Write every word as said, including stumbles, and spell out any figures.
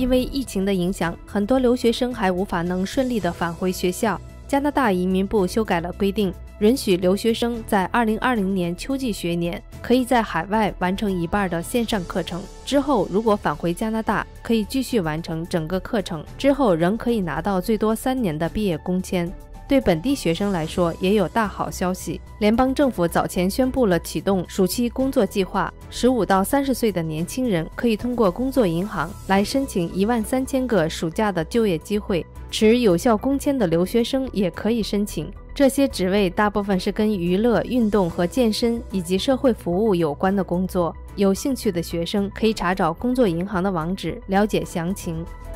因为疫情的影响，很多留学生还无法能顺利地返回学校。加拿大移民部修改了规定，允许留学生在二零二零年秋季学年可以在海外完成一半的线上课程，之后如果返回加拿大，可以继续完成整个课程，之后仍可以拿到最多三年的毕业工签。对本地学生来说也有大好消息，联邦政府早前宣布了启动暑期工作计划，十五到三十岁的年轻人可以通过工作银行来申请一万三千个暑假的就业机会，持有效工签的留学生也可以申请。这些职位大部分是跟娱乐、运动和健身以及社会服务有关的工作，有兴趣的学生可以查找工作银行的网址了解详情。